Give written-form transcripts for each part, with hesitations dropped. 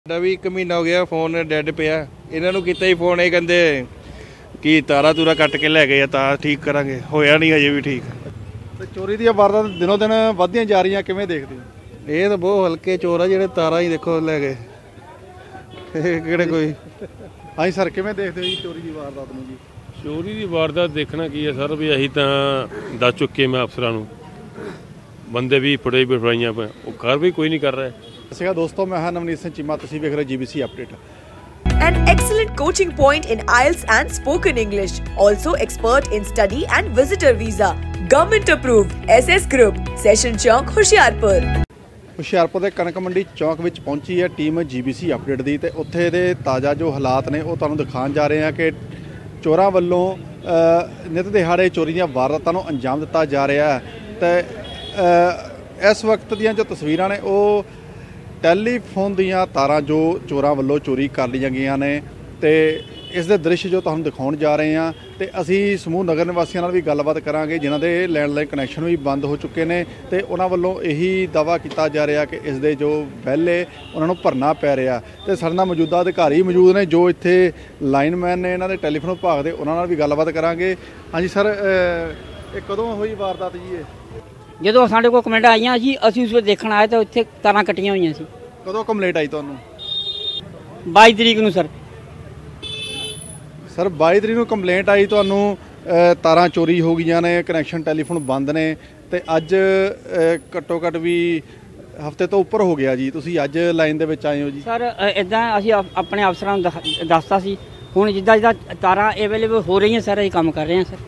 ਵੀ 1 ਮਹੀਨਾ ਹੋ ਗਿਆ ਫੋਨ ਡੈਡ ਪਿਆ। ਇਹਨਾਂ ਨੂੰ ਕੀਤਾ ਹੀ ਫੋਨ, ਇਹ ਕਹਿੰਦੇ ਕਿ ਤਾਰਾ ਤੂਰਾ ਕੱਟ ਕੇ ਲੈ ਗਏ ਆ ਤਾਂ ਠੀਕ ਕਰਾਂਗੇ, ਹੋਇਆ ਨਹੀਂ ਅਜੇ ਵੀ ਠੀਕ। ਤੇ ਚੋਰੀ ਦੀਆਂ ਵਾਰਦਾਤਾਂ ਦਿਨੋਂ ਦਿਨ ਵੱਧਦੀਆਂ ਜਾ ਰਹੀਆਂ, ਕਿਵੇਂ ਦੇਖਦੇ ਹੋ? ਇਹ ਤਾਂ ਬਹੁਤ ਹਲਕੇ ਚੋਰ ਆ ਜਿਹੜੇ ਤਾਰਾ ਹੀ ਦੇਖੋ ਲੈ ਗਏ, ਇਹ ਕਿਹੜੇ ਕੋਈ। ਹਾਂਜੀ ਸਰ, ਕਿਵੇਂ ਦੇਖਦੇ ਹੋ ਜੀ ਚੋਰੀ ਦੀ ਵਾਰਦਾਤ ਨੂੰ? ਜੀ ਚੋਰੀ ਦੀ ਵਾਰਦਾਤ ਦੇਖਣਾ ਕੀ ਹੈ ਸਰ, ਵੀ ਅਸੀਂ ਤਾਂ ਦੱਸ ਚੁੱਕੇ ਮੈਂ ਅਫਸਰਾਂ ਨੂੰ, ਬੰਦੇ ਵੀ ਫੜੇ ਬਿਠਾਈਆਂ ਪਏ, ਉਹ ਕਾਰਵਾਈ ਕੋਈ ਨਹੀਂ ਕਰ ਰਿਹਾ। ਸਤਿ ਦੋਸਤੋ, ਮੈਂ ਹਾਂ ਨਵਨੀਤ ਸਿੰਘ ਚੀਮਾ, ਤੁਸੀਂ ਵੇਖ ਰਹੇ GBC update. An excellent coaching point in IELTS and spoken English. Also expert in study and visitor visa. Government approved. SS Group. Session Chowk, Hoshiarpur. Hoshiarpur ਦੇ ਕਣਕ ਮੰਡੀ ਚੌਂਕ ਵਿੱਚ ਪਹੁੰਚੀ ਹੈ ਟੀਮ GBC ਅਪਡੇਟ ਦੀ, ਤੇ ਉੱਥੇ ਦੇ ਤਾਜ਼ਾ ਜੋ ਹਾਲਾਤ ਨੇ ਉਹ ਤੁਹਾਨੂੰ ਦਿਖਾਉਣ ਜਾ ਰਹੇ ਹਾਂ ਕਿ ਚੋਰਾਂ ਵੱਲੋਂ ਨਿਤ ਦਿਹਾੜੇ ਚੋਰੀ ਦੀਆਂ ਵਾਰਦਾਤਾਂ ਨੂੰ ਅੰਜਾਮ ਦਿੱਤਾ ਜਾ ਰਿਹਾ ਹੈ। ਤੇ ਇਸ ਵਕਤ ਦੀਆਂ ਜੋ ਤਸਵੀਰਾਂ ਨੇ ਉਹ ਟੈਲੀਫੋਨ ਦੀਆਂ ਤਾਰਾਂ ਜੋ ਚੋਰਾਂ ਵੱਲੋਂ ਚੋਰੀ ਕਰ ਲਈਆਂ ਗਈਆਂ ਨੇ, ਤੇ ਇਸ ਦੇ ਦ੍ਰਿਸ਼ ਜੋ ਤੁਹਾਨੂੰ ਦਿਖਾਉਣ ਜਾ ਰਹੇ ਹਾਂ। ਤੇ ਅਸੀਂ ਸਮੂਹ ਨਗਰ ਨਿਵਾਸੀਆਂ ਨਾਲ ਵੀ ਗੱਲਬਾਤ ਕਰਾਂਗੇ ਜਿਨ੍ਹਾਂ ਦੇ ਲੈਂਡਲਾਈਨ ਕਨੈਕਸ਼ਨ ਵੀ ਬੰਦ ਹੋ ਚੁੱਕੇ ਨੇ, ਤੇ ਉਹਨਾਂ ਵੱਲੋਂ ਇਹੀ ਦਾਅਵਾ ਕੀਤਾ ਜਾ ਰਿਹਾ ਕਿ ਇਸ ਦੇ ਜੋ ਬਿੱਲ ਹੈ ਉਹਨਾਂ ਨੂੰ ਭਰਨਾ ਪੈ ਰਿਹਾ। ਤੇ ਸਾਡੇ ਨਾਲ ਮੌਜੂਦਾ ਅਧਿਕਾਰੀ ਮੌਜੂਦ ਨੇ ਜੋ ਇੱਥੇ ਲਾਈਨਮੈਨ ਨੇ ਇਹਨਾਂ ਦੇ ਟੈਲੀਫੋਨ ਵਿਭਾਗ ਦੇ, ਉਹਨਾਂ ਨਾਲ ਵੀ ਗੱਲਬਾਤ ਕਰਾਂਗੇ। ਹਾਂਜੀ ਸਰ, ਇਹ ਕਦੋਂ ਹੋਈ ਵਾਰਦਾਤ ਜੀ? ਇਹ ਜਦੋਂ ਸਾਡੇ ਕੋਲ ਕੰਪਲੇਂਟ ਆਈਆਂ ਜੀ, ਅਸੀਂ ਉਸ ਵੇਲੇ ਦੇਖਣ ਆਏ ਤਾਂ ਉੱਥੇ ਤਾਰਾਂ ਕੱਟੀਆਂ ਹੋਈਆਂ ਸੀ। ਕਦੋਂ ਕੰਪਲੇਂਟ ਆਈ ਤੁਹਾਨੂੰ? 22 ਤਰੀਕ ਨੂੰ ਸਰ। ਸਰ 22 ਤਰੀਕ ਨੂੰ ਕੰਪਲੇਂਟ ਆਈ ਤੁਹਾਨੂੰ, ਤਾਰਾਂ ਚੋਰੀ ਹੋ ਗਈਆਂ ਨੇ, ਕਨੈਕਸ਼ਨ ਟੈਲੀਫੋਨ ਬੰਦ ਨੇ, ਤੇ ਅੱਜ ਘੱਟੋ ਘੱਟ ਵੀ ਹਫ਼ਤੇ ਤੋਂ ਉੱਪਰ ਹੋ ਗਿਆ ਜੀ, ਤੁਸੀਂ ਅੱਜ ਲਾਈਨ ਦੇ ਵਿੱਚ ਆਏ ਹੋ ਜੀ? ਸਰ ਇੱਦਾਂ ਅਸੀਂ ਆਪਣੇ ਅਫਸਰਾਂ ਨੂੰ ਦੱਸਤਾ ਸੀ, ਹੁਣ ਜਿੱਦਾਂ ਤਾਰਾਂ ਅਵੇਲੇਬਲ ਹੋ ਰਹੀਆਂ ਸਰ ਅਸੀਂ ਕੰਮ ਕਰ ਰਹੇ ਹਾਂ ਸਰ।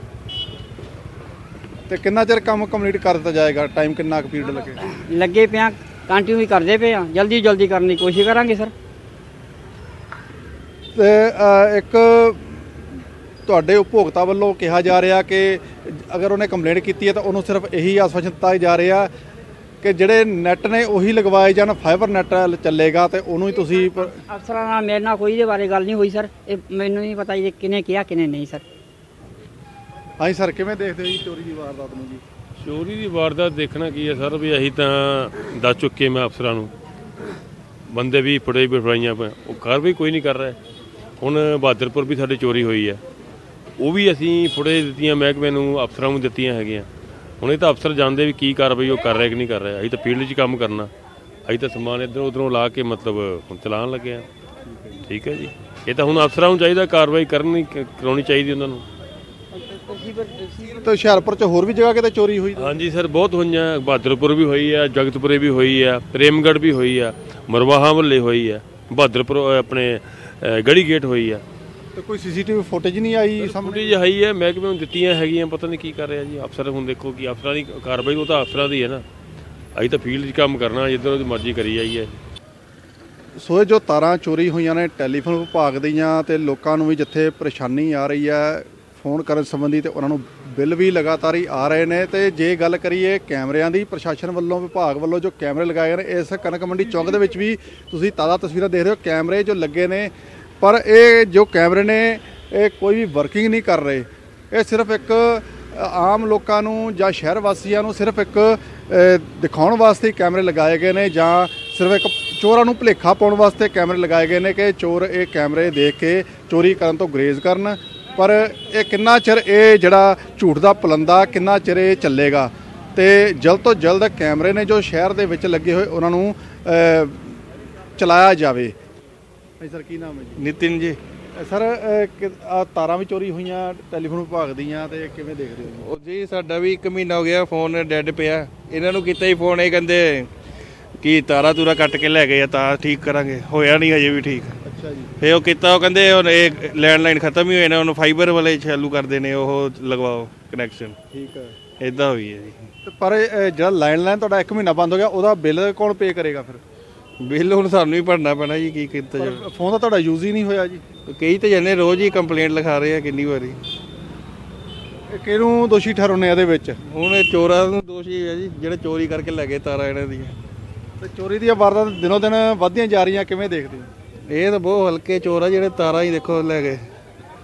ਤੇ ਕਿੰਨਾ ਚਿਰ ਕੰਮ ਕੰਪਲੀਟ ਕਰ ਦਿੱਤਾ ਜਾਏਗਾ? ਟਾਈਮ ਕਿੰਨਾ ਕੁ ਪੀਰੀਅਡ ਲੱਗੇ ਪਿਆ, ਕੰਟੀਨਿਊ ਕਰਦੇ ਪਏ ਆ, ਜਲਦੀ ਕਰਨ ਦੀ ਕੋਸ਼ਿਸ਼ ਕਰਾਂਗੇ ਸਰ। ਤੇ ਇੱਕ ਤੁਹਾਡੇ ਉਪਭੋਗਤਾ ਵੱਲੋਂ ਕਿਹਾ ਜਾ ਰਿਹਾ ਕਿ ਅਗਰ ਉਹਨੇ ਕੰਪਲੇਂਟ ਕੀਤੀ ਹੈ ਤਾਂ ਉਹਨੂੰ ਸਿਰਫ ਇਹੀ ਆਸ਼ਵਾਸਨ ਦਿੱਤਾ ਜਾ ਰਿਹਾ ਕਿ ਜਿਹੜੇ ਨੈੱਟ ਨੇ ਉਹੀ ਲਗਵਾਏ ਜਾਣ, ਫਾਈਬਰ ਨੈੱਟ ਚੱਲੇਗਾ, ਤੇ ਉਹਨੂੰ ਹੀ ਤੁਸੀਂ। ਅਫਸਰਾਂ ਨਾਲ ਮੇਰੇ ਨਾਲ ਕੋਈ ਇਹਦੇ ਬਾਰੇ ਗੱਲ ਨਹੀਂ ਹੋਈ ਸਰ, ਇਹ ਮੈਨੂੰ ਨਹੀਂ ਪਤਾ ਜੀ ਕਿਹਨੇ ਕਿਹਾ ਕਿਹਨੇ ਨਹੀਂ ਸਰ। ਹਾਂਜੀ ਸਰ, ਕਿਵੇਂ ਦੇਖਦੇ ਹੋ ਜੀ ਚੋਰੀ ਦੀ ਵਾਰਦਾਤ ਨੂੰ? ਜੀ ਚੋਰੀ ਦੀ ਵਾਰਦਾਤ ਦੇਖਣਾ ਕੀ ਹੈ ਸਰ, ਵੀ ਅਸੀਂ ਤਾਂ ਦੱਸ ਚੁੱਕੇ ਮੈਂ ਅਫਸਰਾਂ ਨੂੰ, ਬੰਦੇ ਵੀ ਫੜੇ ਬਿਠਾਈਆਂ ਪਏ, ਉਹ ਕਾਰਵਾਈ ਕੋਈ ਨਹੀਂ ਕਰ ਰਿਹਾ। ਹੁਣ ਬਹਾਦਰਪੁਰ ਵੀ ਸਾਡੀ ਚੋਰੀ ਹੋਈ ਹੈ, ਉਹ ਵੀ ਅਸੀਂ ਫੜੇ ਦਿੱਤੀਆਂ, ਮਹਿਕਮੇ ਨੂੰ ਅਫਸਰਾਂ ਨੂੰ ਦਿੱਤੀਆਂ ਹੈਗੀਆਂ। ਹੁਣ ਇਹ ਤਾਂ ਅਫਸਰ ਜਾਣਦੇ ਵੀ ਕੀ ਕਾਰਵਾਈ ਉਹ ਕਰ ਰਿਹਾ ਕਿ ਨਹੀਂ ਕਰ ਰਿਹਾ। ਅਸੀਂ ਤਾਂ ਫੀਲਡ 'ਚ ਕੰਮ ਕਰਨਾ, ਅਸੀਂ ਤਾਂ ਸਮਾਨ ਇੱਧਰੋਂ ਉੱਧਰੋਂ ਲਾ ਕੇ ਮਤਲਬ ਹੁਣ ਚਲਾਉਣ ਲੱਗੇ ਹਾਂ। ਠੀਕ ਹੈ ਜੀ, ਇਹ ਤਾਂ ਹੁਣ ਅਫਸਰਾਂ ਨੂੰ ਚਾਹੀਦਾ ਕਾਰਵਾਈ ਕਰਾਉਣੀ ਚਾਹੀਦੀ ਉਹਨਾਂ ਨੂੰ। ਤੇ ਹੁਸ਼ਿਆਰਪੁਰ 'ਚ ਹੋਰ ਵੀ ਜਗ੍ਹਾ ਕਿਤੇ ਚੋਰੀ ਹੋਈ? ਹਾਂਜੀ ਸਰ, ਬਹੁਤ ਹੋਈਆਂ, ਬਹਾਦਰਪੁਰ ਵੀ ਹੋਈ ਆ, ਜਗਤਪੁਰੇ ਵੀ ਹੋਈ ਆ, ਪ੍ਰੇਮਗੜ੍ਹ ਵੀ ਹੋਈ ਆ, ਮਰਵਾਹਾ ਵੱਲੇ ਹੋਈ ਆ, ਬਹਾਦਰਪੁਰ ਆਪਣੇ ਗੜੀ ਗੇਟ ਹੋਈ ਆ। ਤੇ ਕੋਈ CCTV ਫੁਟੇਜ ਨਹੀਂ ਆਈ ਸਾਹਮਣੇ? ਫੁਟੇਜ ਆਈ ਹੈ, ਮਹਿਕਮੇ ਨੂੰ ਦਿੱਤੀਆਂ ਹੈਗੀਆਂ, ਪਤਾ ਨਹੀਂ ਕੀ ਕਰ ਰਿਹਾ ਜੀ ਅਫਸਰ। ਹੁਣ ਦੇਖੋ ਕਿ ਅਫਸਰਾਂ ਦੀ ਕਾਰਵਾਈ ਉਹ ਤਾਂ ਅਫਸਰਾਂ ਦੀ ਹੈ ਨਾ, ਅਸੀਂ ਤਾਂ ਫੀਲਡ 'ਚ ਕੰਮ ਕਰਨਾ, ਜਿੱਧਰ ਦੀ ਮਰਜ਼ੀ ਕਰੀ ਜਾਈਏ। ਸੋ ਜੋ ਤਾਰਾਂ ਚੋਰੀ ਹੋਈਆਂ ਨੇ ਟੈਲੀਫੋਨ ਵਿਭਾਗ ਦੀਆਂ, ਤੇ ਲੋਕਾਂ ਨੂੰ ਵੀ ਜਿੱਥੇ ਪਰੇਸ਼ਾਨੀ ਆ ਰਹੀ ਹੈ ਫੋਨ ਕਰਨ ਸੰਬੰਧੀ, ਤੇ ਉਹਨਾਂ ਨੂੰ ਬਿੱਲ ਵੀ ਲਗਾਤਾਰ ਹੀ ਆ ਰਹੇ ਨੇ। ਤੇ ਜੇ ਗੱਲ ਕਰੀਏ ਕੈਮਰਿਆਂ ਦੀ, ਪ੍ਰਸ਼ਾਸਨ ਵੱਲੋਂ ਵਿਭਾਗ ਵੱਲੋਂ ਜੋ ਕੈਮਰੇ ਲਗਾਏ ਨੇ ਇਸ ਕਣਕ ਮੰਡੀ ਚੌਂਕ ਦੇ ਵਿੱਚ ਵੀ ਤੁਸੀਂ ਤਾਜ਼ਾ ਤਸਵੀਰਾਂ ਦੇਖ ਰਹੇ ਹੋ, ਕੈਮਰੇ ਜੋ ਲੱਗੇ ਨੇ, ਪਰ ਇਹ ਜੋ ਕੈਮਰੇ ਨੇ ਇਹ ਕੋਈ ਵੀ ਵਰਕਿੰਗ ਨਹੀਂ ਕਰ ਰਹੇ। ਇਹ ਸਿਰਫ ਇੱਕ ਆਮ ਲੋਕਾਂ ਨੂੰ ਜਾਂ ਸ਼ਹਿਰ ਵਾਸੀਆਂ ਨੂੰ ਸਿਰਫ ਇੱਕ ਦਿਖਾਉਣ ਵਾਸਤੇ ਕੈਮਰੇ ਲਗਾਏ ਗਏ ਨੇ, ਜਾਂ ਸਿਰਫ ਇੱਕ ਚੋਰਾਂ ਨੂੰ ਭੁਲੇਖਾ ਪਾਉਣ ਵਾਸਤੇ ਕੈਮਰੇ ਲਗਾਏ ਗਏ ਨੇ ਕਿ ਚੋਰ ਇਹ ਕੈਮਰੇ ਦੇਖ ਕੇ ਚੋਰੀ ਕਰਨ ਤੋਂ ਗੁਰੇਜ਼ ਕਰਨ। ਪਰ ਇਹ ਕਿੰਨਾ ਚਿਰ ਇਹ ਜਿਹੜਾ ਝੂਠ ਦਾ ਪਲੰਦਾ ਕਿੰਨਾ ਚਿਰ ਇਹ ਚੱਲੇਗਾ? ਤੇ ਜਲਦ ਤੋਂ ਜਲਦ ਕੈਮਰੇ ਨੇ ਜੋ ਸ਼ਹਿਰ ਦੇ ਵਿੱਚ ਲੱਗੇ ਹੋਏ ਉਹਨਾਂ ਨੂੰ ਚਲਾਇਆ ਜਾਵੇ। ਸਰ ਕੀ ਨਾਮ ਹੈ ਜੀ? ਨਿਤਿਨ ਜੀ। ਸਰ ਤਾਰਾਂ ਵੀ ਚੋਰੀ ਹੋਈਆਂ ਟੈਲੀਫੋਨ ਵਿਭਾਗ ਦੀਆਂ, ਤੇ ਕਿਵੇਂ ਦੇਖਦੇ ਹੋ? ਉਹ ਜੀ ਸਾਡਾ ਵੀ 1 ਮਹੀਨਾ ਹੋ ਗਿਆ ਫੋਨ ਡੈਡ ਪਿਆ। ਇਹਨਾਂ ਨੂੰ ਕੀਤਾ ਹੀ ਫੋਨ, ਇਹ ਕਹਿੰਦੇ ਕਿ ਤਾਰਾ ਤੂਰਾ ਕੱਟ ਕੇ ਲੈ ਗਏ ਆ ਤਾਂ ਠੀਕ ਕਰਾਂਗੇ, ਹੋਇਆ ਨਹੀਂ ਅਜੇ ਵੀ ਠੀਕ। ਅੱਛਾ ਜੀ। ਫਿਰ ਉਹ ਕੀਤਾ, ਉਹ ਕਹਿੰਦੇ ਹੁਣ ਇਹ ਲੈਂਡਲਾਈਨ ਖਤਮ ਹੀ ਹੋਏ ਨੇ, ਉਹਨੂੰ ਫਾਈਬਰ ਵਾਲੇ ਚਾਲੂ ਕਰਦੇ ਨੇ, ਉਹ ਲਗਵਾਓ ਕਨੈਕਸ਼ਨ। ਠੀਕ ਹੈ, ਇੱਦਾਂ ਹੋਈ ਹੈ ਜੀ। ਪਰ ਜਿਹੜਾ ਲੈਂਡਲਾਈਨ ਤੁਹਾਡਾ 1 ਮਹੀਨਾ ਬੰਦ ਹੋ ਗਿਆ, ਉਹਦਾ ਬਿੱਲ ਕੌਣ ਪੇ ਕਰੇਗਾ ਫਿਰ? ਬਿੱਲ ਹੁਣ ਸਾਨੂੰ ਹੀ ਭਰਨਾ ਪੈਣਾ ਜੀ, ਕੀ ਕੀਤਾ ਜਾਵੇ। ਫੋਨ ਤਾਂ ਤੁਹਾਡਾ ਯੂਜ਼ ਹੀ ਨਹੀਂ ਹੋਇਆ ਜੀ। ਕਈ ਤਾਂ ਜਣੇ ਰੋਜ਼ ਹੀ ਕੰਪਲੇਂਟ ਲਿਖਾ ਰਹੇ ਆ, ਕਿੰਨੀ ਵਾਰੀ। ਕਿਹਨੂੰ ਦੋਸ਼ੀ ਠਹਿਰਾਉਂਦੇ ਇਹਦੇ ਵਿੱਚ? ਹੁਣ ਇਹ ਚੋਰਾਂ ਨੂੰ ਦੋਸ਼ੀ ਹੈ ਜੀ, ਜਿਹੜੇ ਚੋਰੀ ਕਰਕੇ ਲੈ ਗਏ ਤਾਰਾਂ ਇਹਨਾਂ ਦੀਆਂ। ਤੇ ਚੋਰੀ ਦੀਆਂ ਵਾਰਦਾਤਾਂ ਦਿਨੋਂ ਦਿਨ ਵੱਧਦੀਆਂ ਜਾ ਰਹੀਆਂ, ਕਿਵੇਂ ਦੇਖਦੇ ਹੋ? ਇਹ ਤਾਂ ਬਹੁਤ ਹਲਕੇ ਚੋਰ ਆ ਜਿਹੜੇ ਤਾਰਾਂ ਹੀ ਦੇਖੋ ਲੈ ਗਏ,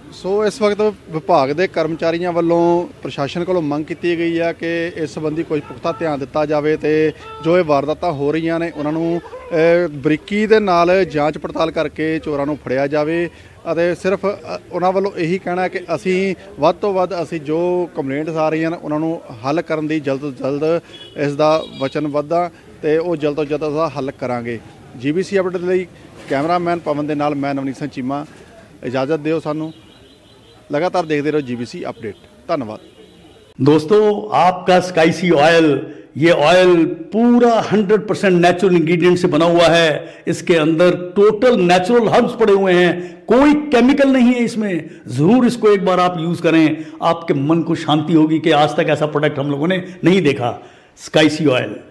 ਸੋ ਇਸ ਵਕਤ ਵਿਭਾਗ ਦੇ ਕਰਮਚਾਰੀਆਂ ਵੱਲੋਂ ਪ੍ਰਸ਼ਾਸਨ ਕੋਲੋਂ ਮੰਗ ਕੀਤੀ ਗਈ ਹੈ ਕਿ ਇਸ ਸੰਬੰਧੀ ਕੋਈ ਪੁਖਤਾ ਧਿਆਨ ਦਿੱਤਾ ਜਾਵੇ ਤੇ ਜੋ ਇਹ ਵਾਰਦਾਤਾਂ ਹੋ ਰਹੀਆਂ ਨੇ ਉਹਨਾਂ ਨੂੰ ਬਰੀਕੀ ਦੇ ਨਾਲ ਜਾਂਚ ਪੜਤਾਲ ਕਰਕੇ ਚੋਰਾਂ ਨੂੰ ਫੜਿਆ ਜਾਵੇ। ਅਤੇ ਸਿਰਫ ਉਹਨਾਂ ਵੱਲੋਂ ਇਹੀ ਕਹਿਣਾ ਹੈ ਕਿ ਅਸੀਂ ਵੱਧ ਤੋਂ ਵੱਧ ਅਸੀਂ ਜੋ ਕੰਪਲੇਂਟਸ ਆ ਰਹੀਆਂ ਨੇ ਉਹਨਾਂ ਨੂੰ ਹੱਲ ਕਰਨ ਦੀ ਜਲਦ ਤੋਂ ਜਲਦ ਇਸ ਦਾ ਵਚਨਬੱਧ ਹਾਂ ਤੇ ਉਹ ਜਲਦ ਤੋਂ ਜਲਦ ਉਸਦਾ ਹੱਲ ਕਰਾਂਗੇ। GBC ਅਪਡੇਟ ਲਈ ਕੈਮਰਾਮੈਨ ਪਵਨ ਦੇ ਨਾਲ ਮੈਂ ਨਵਨੀਤ ਸਿੰਘ ਚੀਮਾ, ਇਜਾਜ਼ਤ ਦਿਓ ਸਾਨੂੰ। लगातार देखते रहो GBC अपडेट। धन्यवाद दोस्तों। आपका स्काईसी ऑयल, ये ऑयल पूरा 100% नेचुरल इंग्रेडिएंट से बना हुआ है। इसके अंदर टोटल नेचुरल हर्ब्स पड़े हुए हैं, कोई केमिकल नहीं है इसमें। जरूर इसको एक बार आप यूज करें, आपके मन को शांति होगी कि आज तक ऐसा प्रोडक्ट हम लोगों ने नहीं देखा। स्काईसी ऑयल।